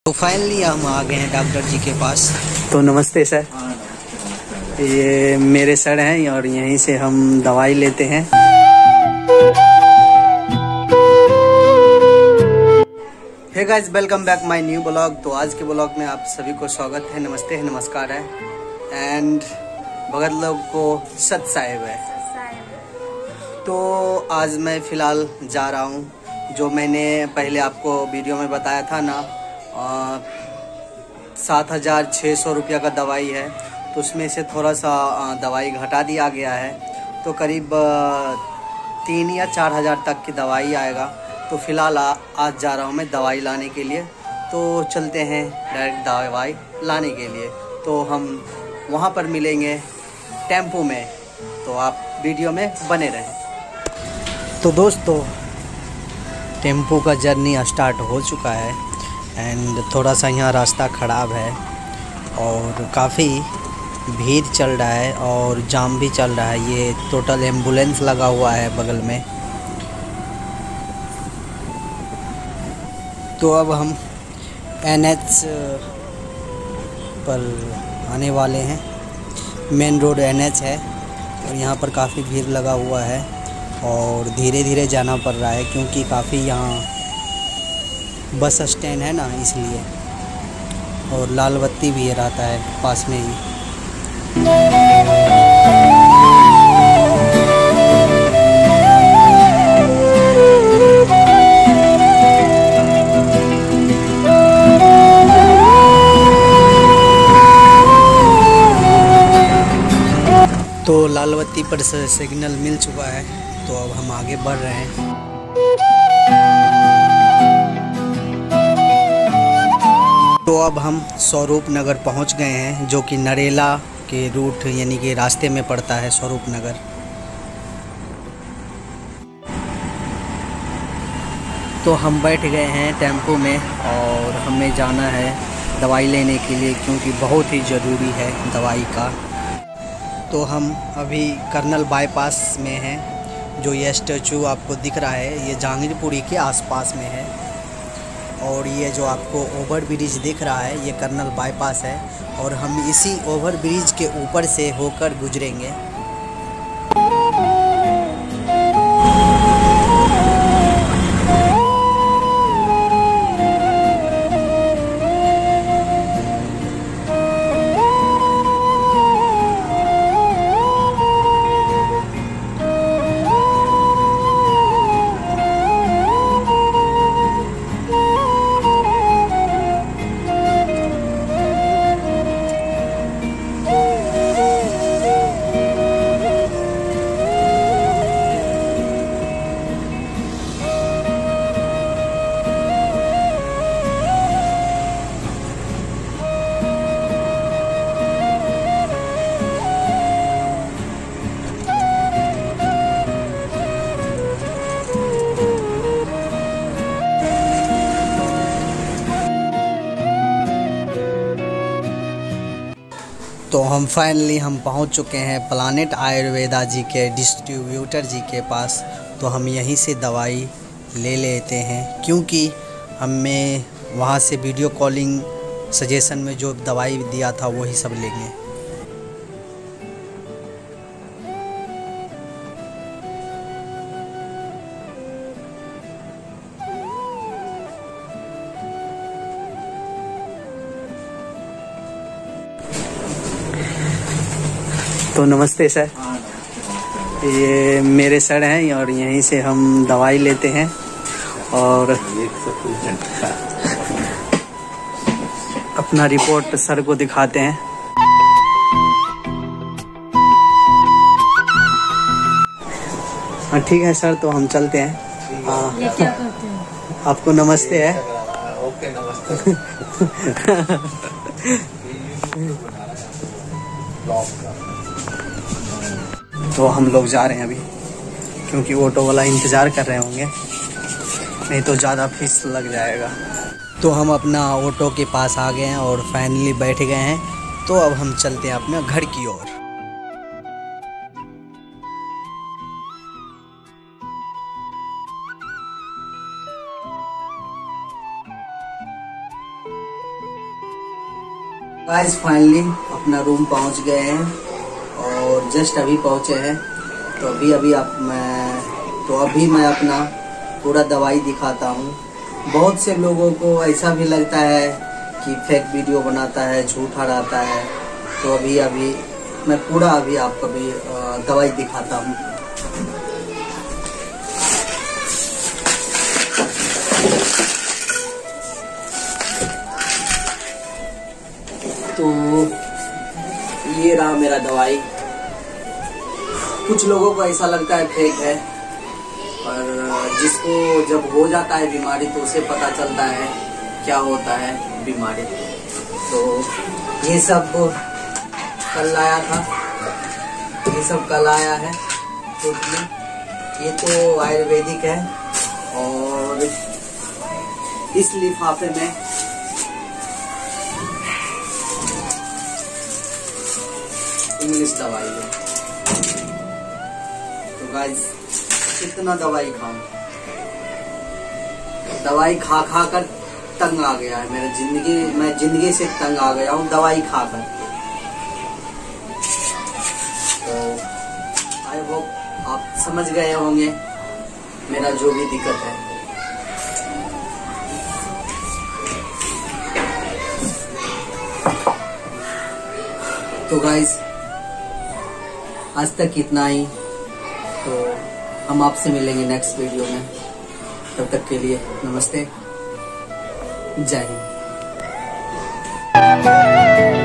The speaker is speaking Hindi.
तो फाइनली हम आ गए हैं डॉक्टर जी के पास। तो नमस्ते सर। ये मेरे सर हैं और यहीं से हम दवाई लेते हैं। Hey guys, welcome back my new blog. तो आज के ब्लॉग में आप सभी को स्वागत है, नमस्ते है, नमस्कार है एंड भगत लोग को सत साहेब है। तो आज मैं फ़िलहाल जा रहा हूँ, जो मैंने पहले आपको वीडियो में बताया था ना, 7,600 रुपया का दवाई है। तो उसमें से थोड़ा सा दवाई घटा दिया गया है, तो करीब 3 या 4 हज़ार तक की दवाई आएगा। तो फ़िलहाल आज जा रहा हूँ मैं दवाई लाने के लिए। तो चलते हैं डायरेक्ट दवाई लाने के लिए। तो हम वहाँ पर मिलेंगे टेम्पो में, तो आप वीडियो में बने रहें। तो दोस्तों, टेम्पो का जर्नी स्टार्ट हो चुका है एंड थोड़ा सा यहाँ रास्ता ख़राब है और काफ़ी भीड़ चल रहा है और जाम भी चल रहा है। ये टोटल एम्बुलेंस लगा हुआ है बगल में। तो अब हम NH पर आने वाले हैं। मेन रोड NH है और यहाँ पर काफ़ी भीड़ लगा हुआ है और धीरे धीरे जाना पड़ रहा है, क्योंकि काफ़ी यहाँ बस स्टैंड है ना, इसलिए। और लाल बत्ती भी रहता है पास में ही। तो लाल बत्ती पर सिग्नल मिल चुका है, तो अब हम आगे बढ़ रहे हैं। तो अब हम स्वरूप नगर पहुंच गए हैं, जो कि नरेला के रूट यानी कि रास्ते में पड़ता है स्वरूप नगर। तो हम बैठ गए हैं टेम्पो में और हमें जाना है दवाई लेने के लिए, क्योंकि बहुत ही ज़रूरी है दवाई का। तो हम अभी कर्नल बाईपास में हैं। जो ये स्टैचू आपको दिख रहा है, ये जहांगीरपुरी के आसपास में है। और ये जो आपको ओवर ब्रिज दिख रहा है, ये कर्नल बाईपास है और हम इसी ओवर ब्रिज के ऊपर से होकर गुजरेंगे। तो हम फाइनली पहुंच चुके हैं प्लानेट आयुर्वेदा जी के डिस्ट्रीब्यूटर जी के पास। तो हम यहीं से दवाई ले लेते हैं, क्योंकि हमें वहां से वीडियो कॉलिंग सजेशन में जो दवाई दिया था वही सब लेंगे। तो नमस्ते सर। ये मेरे सर हैं और यहीं से हम दवाई लेते हैं और अपना रिपोर्ट सर को दिखाते हैं। हाँ ठीक है सर, तो हम चलते हैं। हाँ, ये क्या करते हैं? आपको नमस्ते है। ओके, नमस्ते। तो हम लोग जा रहे हैं अभी, क्योंकि ऑटो वाला इंतज़ार कर रहे होंगे, नहीं तो ज़्यादा फीस लग जाएगा। तो हम अपना ऑटो के पास आ गए हैं और फाइनली बैठ गए हैं। तो अब हम चलते हैं अपने घर की ओर। गाइस फाइनली अपना रूम पहुंच गए हैं और जस्ट अभी पहुंचे हैं। तो अभी मैं अपना पूरा दवाई दिखाता हूं। बहुत से लोगों को ऐसा भी लगता है कि फेक वीडियो बनाता है, झूठा रहता है। तो अभी मैं पूरा आपको भी दवाई दिखाता हूं। तो ये रहा मेरा दवाई। कुछ लोगों को ऐसा लगता है फेक है, और जिसको जब हो जाता है बीमारी तो उसे पता चलता है क्या होता है बीमारी। तो ये सब कल आया था, ये सब कल आया है। तो ये तो आयुर्वेदिक है और इस लिफाफे में इंग्लिश दवाई है। तो गाइस कितना दवाई खाऊं, दवाई खा कर तंग आ गया है मैं जिंदगी से तंग आ गया हूँ दवाई खाकर। तो आई होप आप समझ गए होंगे मेरा जो भी दिक्कत है। तो गाइस आज तक इतना ही। तो हम आपसे मिलेंगे नेक्स्ट वीडियो में। तब तक के लिए नमस्ते, जय हिंद।